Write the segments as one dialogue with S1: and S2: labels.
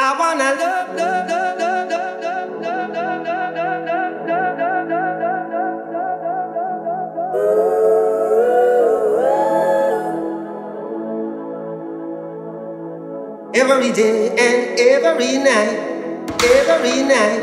S1: I wanna love, love, love, love, love, love, love, love, love, every day and every night, every night.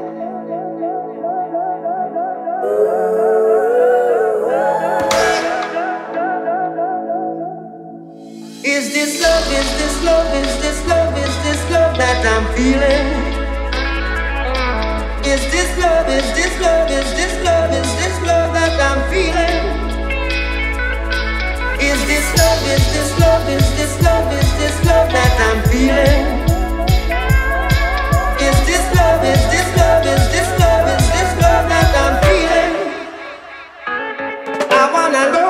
S1: Is this love, is this love, is this love, is this love that I'm feeling? Is this love, is this love, is this love, is this love that I'm feeling? Is this love, is this love, is this love, is this love that I'm feeling? Is this love, is this love, is this love, is this love that I'm feeling? I wanna know.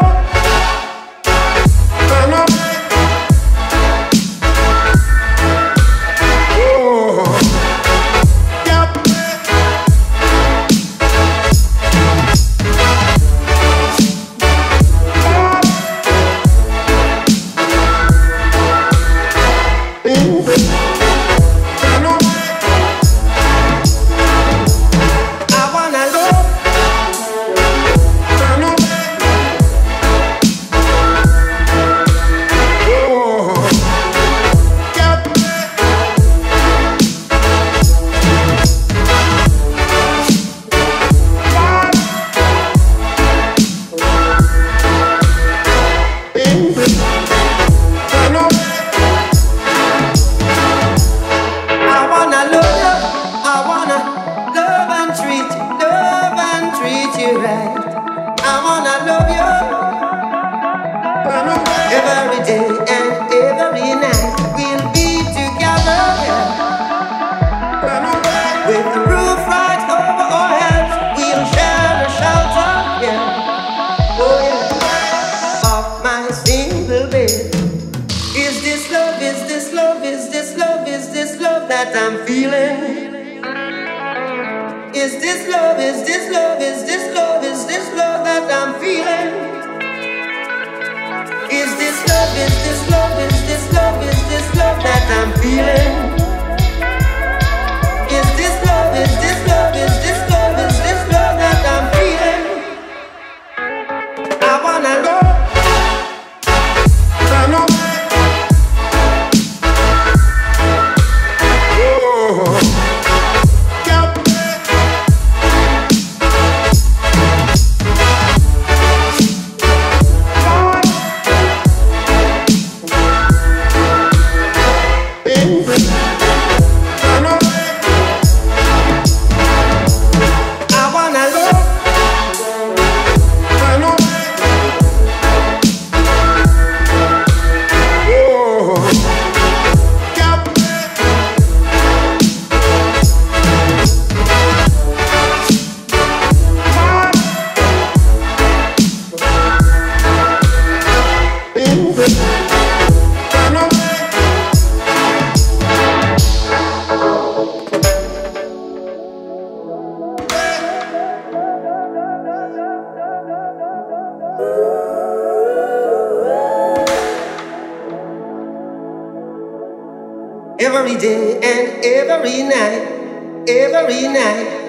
S1: Every day and every night we'll be together, yeah. With the roof right over our heads, we'll share the shelter, yeah. Oh yeah, off my single bed. Is this love, is this love, is this love, is this love that I'm feeling? Is this love, is this love, is this love, is this love that I'm feeling? Is this love, is this love, is this love, is this love that I'm feeling? Is this love, is this love, is this love, is this love that I'm feeling? I wanna know. Every day and every night, every night.